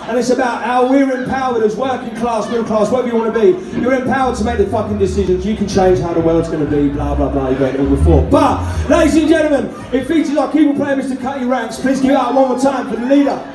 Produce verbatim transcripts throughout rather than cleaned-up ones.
and it's about how we're empowered as working class, middle class, whatever you want to be. You're empowered to make the fucking decisions. You can change how the world's going to be, blah, blah, blah. You've heard it all before. But, ladies and gentlemen, it features our keyboard player, Mister Cutty Ranks. Please give it up one more time for the leader.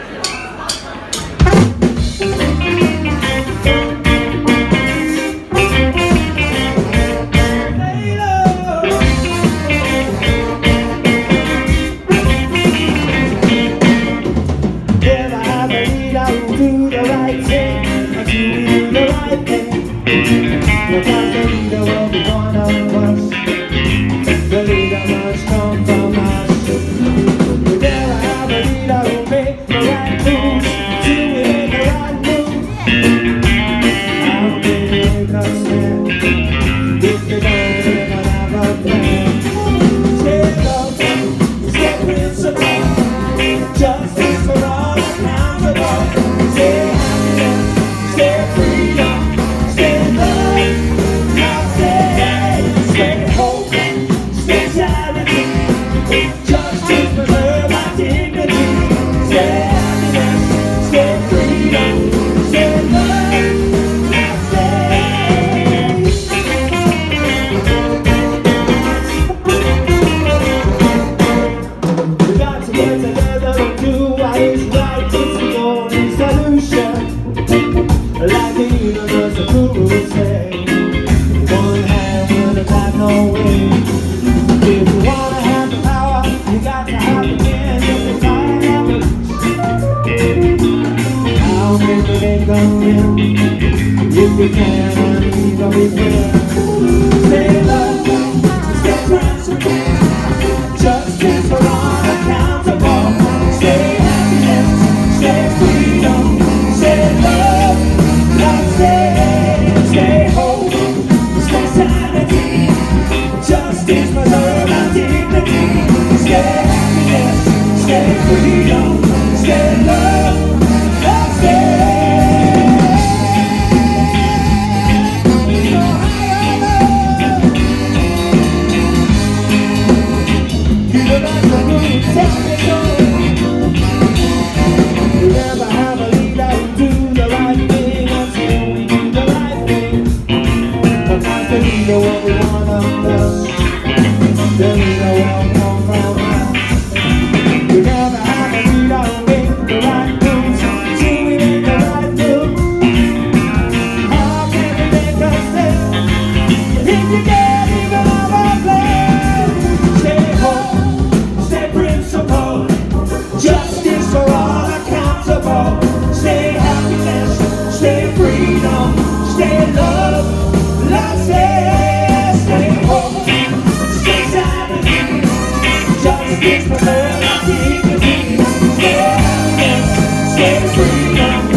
If we can, I need to be there. Stay love, stay transparent. Justice for all accountable. Stay happiness, stay freedom. Stay love, love stay. Stay hope, stay sanity. Justice for love and dignity. Stay happiness, stay freedom. Stay love, love stay. What we want of us, then we know where we come from us. We never have a leader who make the right moves, till we make the right move. How can we make us stay, if you can't even have a plan? Stay home, stay principled, justice for all accountable. Stay happiness, stay freedom, stay love, love stay. Justice for love and dignity. Stay happiness, stay freedom.